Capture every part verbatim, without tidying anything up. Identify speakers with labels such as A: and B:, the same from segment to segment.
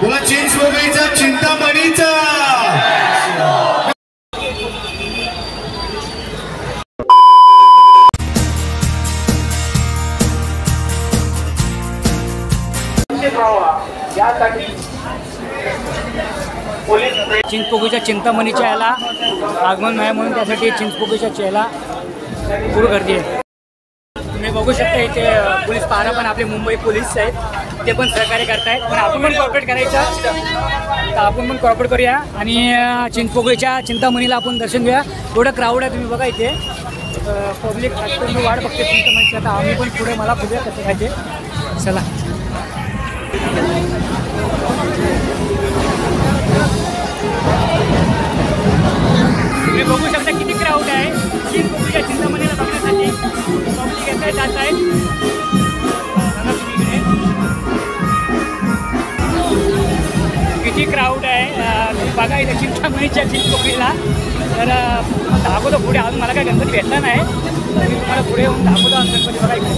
A: बोला चिंचपोकळीचा चिंतामणीचा
B: चिंचपोकळीच्या चिंतामणीच्या याला आगमन आहे म्हणून त्यासाठी चिंचपोकळीच्या याला पूर्ण गर्दी आहे। तुम्ही बघू शकता इथे पोलीस पहारा पण आपले मुंबई पोलीस आहेत, ते पण सहकार्य करतायत। पण आपण पण कॉर्पोरेट करायचं तर आपण पण कॉर्पोरेट करूया आणि चिंचपोकळीच्या चिंतामणीला आपण दर्शन घेऊया। थोडं क्राऊड आहे, तुम्ही बघा इथे पब्लिक मी वाट बघते चिंतामणीची। आता आम्ही पण पुढे मला पुढे कसं पाहिजे चला। तुम्ही बघू शकता किती क्राऊड आहे चिंचपोकळीच्या चिंतामणीला बघण्यासाठी। पब्लिक येत आहे जात आहेत। किती क्राऊड आहे तुम्ही बघा इथे चिंतामणीच्या चिंचपोकळीला। तर दाखवतो पुढे, अजून मला काय गणपती भेटला नाही, मी तुम्हाला पुढे येऊन दाखवतो आज गणपती बघा इथे।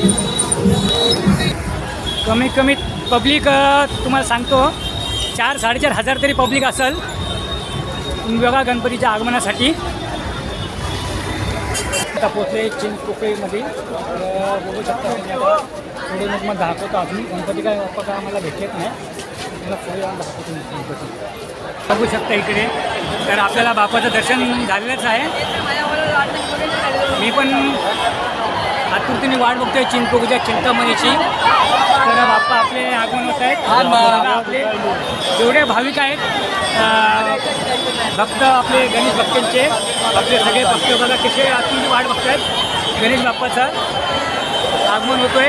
B: कमीत कमी पब्लिक तुम्हाला सांगतो चार साडेचार हजार तरी पब्लिक असेल तुम्ही बघा गणपतीच्या आगमनासाठी। आता पोचले चिंचपोकळीमध्ये, बघू शकता पुढे मग मग दाखवतो अजून गणपती काय बाप्पा काय आम्हाला भेटत नाही, मला पुढे जाऊन दाखवतो गणपती। बघू शकता इकडे तर आपल्याला बाप्पाचं दर्शन झालेलंच आहे। मी पण आतुरतेने वाट बघतोय चिंचपोकळीच्या चिंतामणीची। तर बाप्पा आपले आगमन होत आहेत। आपले जेवढे भाविक आहेत भक्त आपले गणेश भक्तांचे आपले सगळे भक्त बघा कसे आतुरतेने वाट बघत आहेत गणेश बाप्पाचं आगमन होतोय।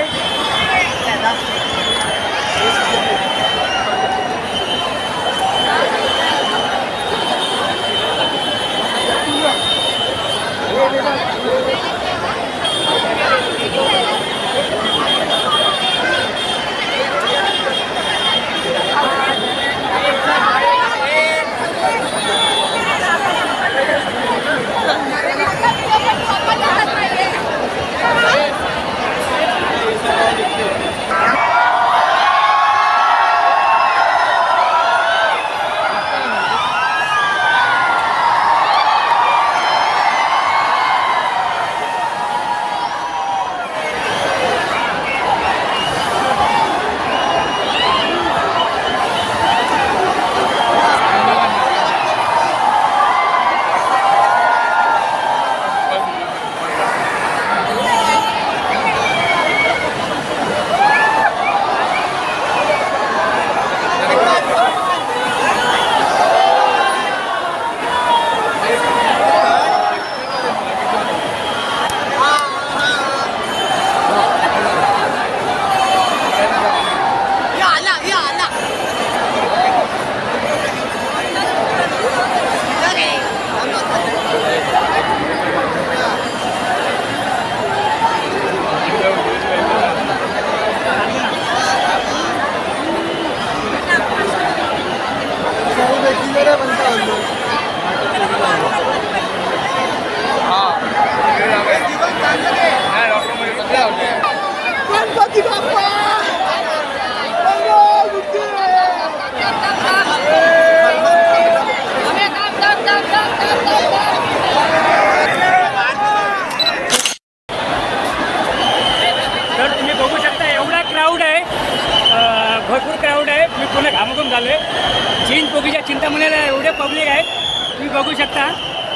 B: भरपूर क्राऊड आहे, मी पूर्ण घामाघूम झालो आहे। चिंचपोकळीच्या चिंतामणीला एवढे पब्लिक आहेत तुम्ही बघू शकता।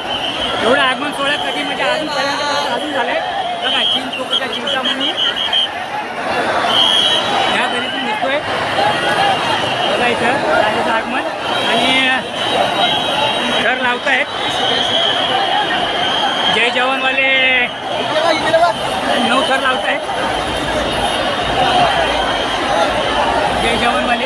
B: एवढं आगमन सोहळा कधी म्हणजे अजूनपर्यंत अजून झाले बघा। चिंचपोकळीच्या चिंतामणी ह्या घरीतून निघतोय बघा इथं राजाचं आगमन आणि घर लावत आहेत। जय जवानवाले नऊ थर लावत आहेत। जय जवानवाले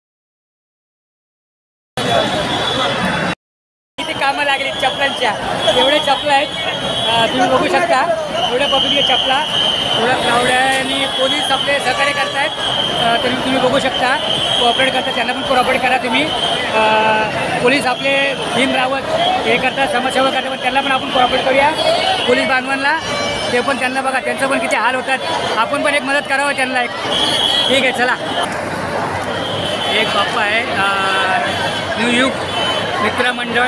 B: कामं लागली चपलांच्या। एवढे चपला आहेत, अ, तुम्ही बघू शकता एवढ्या पब्लिकच्या चपला, एवढं क्राऊड आहे आणि पोलीस आपले सहकार्य करतायत. अ, तरी तुम्ही बघू शकता कोऑपरेट करतात, त्यांना पण कोऑपरेट करा तुम्ही. अ, पोलीस आपले भीम रावत हे करतात, समाजसेवा करतात, पण त्यांना पण आपण कोऑपरेट करूया पोलीस बांधवांना. ते पण त्यांना बघा, त्यांचं पण किती हाल होतात, आपण पण एक मदत करावं त्यांना एक. ठीक आहे, चला. एक बाप्पा आहे न्यू युग मित्र मंडळ.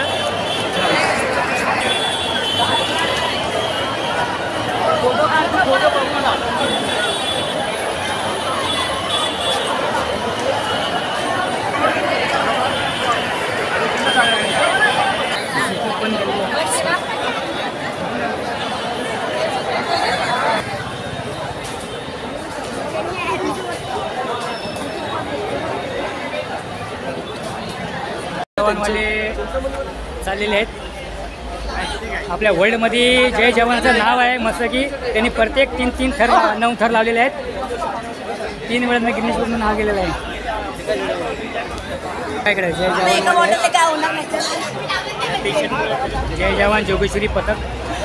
B: फोटो फोटो बघू ना. जवानवाले चाललेले आहेत. आपल्या वर्ल्डमध्ये जय जवानचं नाव आहे मस्त की त्यांनी प्रत्येक तीन तीन थर नऊ थर लावलेले आहेत. तीन वेळा गिनीज बुकचं नाव गेलेलं आहे. काय करायचं जय जवान, जय जवान जोगेश्वरी पथक.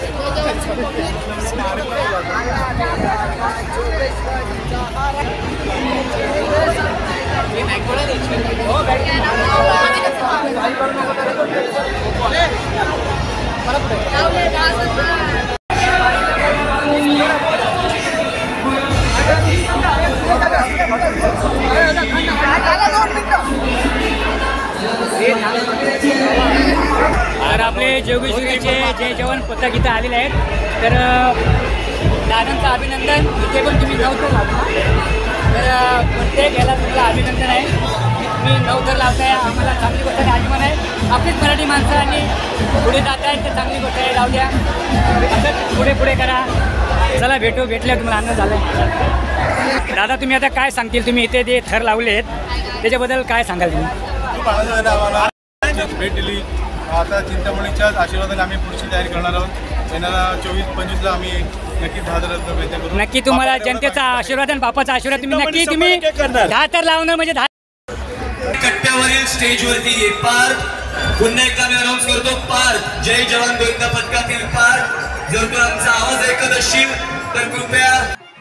B: तर आपले जोगेश्वरीचे जय जवान पथक इथं आलेले आहेत. तर दादांचं अभिनंदन. इथे पण तुम्ही नऊ लावता, तर प्रत्येक याला तुमचं अभिनंदन आहे. तुम्ही नऊ थर लावताय, आम्हाला चांगली गोष्ट आहे. आगमन आहे आपलीच मराठी माणसं आणि पुढे जात आहेत, ते चांगली गोष्ट आहे. जाऊ द्या, असं पुढे पुढे करा. चला भेटू, भेटल्या तुम्हाला आनंद झाला आहे. दादा तुम्ही आता काय सांगतील, तुम्ही इथे जे थर लावले आहेत त्याच्याबद्दल काय सांगाल तुम्ही?
A: भेट दिली. आता चिंतामणीच्याच आशीर्वादाने आम्ही पुढची तयारी करणार आहोत. येणारा चोवीस पंचवीसला आम्ही नक्की दहा हजाराचा प्रयत्न करू.
B: नक्की तुम्हाला जनतेचा आशीर्वाद आणि बापाचा आशीर्वाद तुम्ही नक्की तुम्ही दहा तर लावणार म्हणजे दहा.
C: कट्ट्यावरील स्टेजवरती पार्थ, पुन्हा एकदा मी अनाऊन्स करतो, पार्थ जय जवान गोविंदा पथकातील पार्थ. जर तू आमचा आवाज ऐकत असशील तर कृपया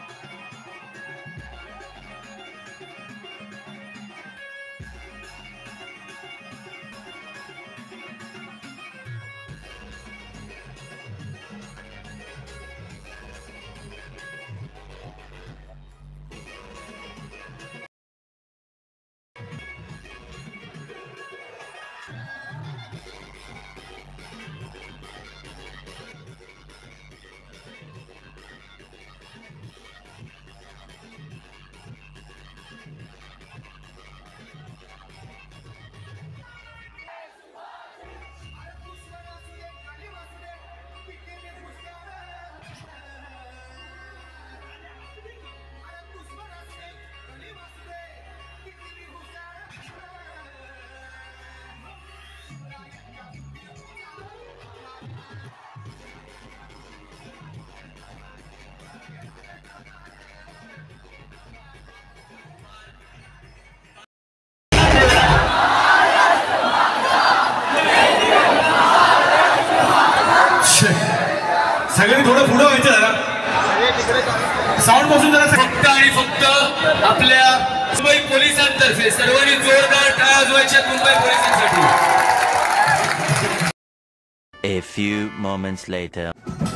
A: सगळ्यांनी थोडं पुढं व्हायचं जरा, साऊंड पासून जरा.
C: फक्त आणि फक्त आपल्या मुंबई पोलिसांतर्फे सर्वांनी जोरदार टाळ्या वाजवायच्या मुंबई पोलिसांसाठी.
D: A few moments later.